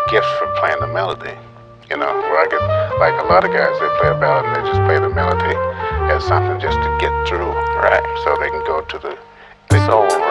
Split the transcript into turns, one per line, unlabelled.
gift for playing the melody. You know, where I get, like a lot of guys, they play a ballad and they just play the melody as something just to get through.
Right.
So they can go to the
soul.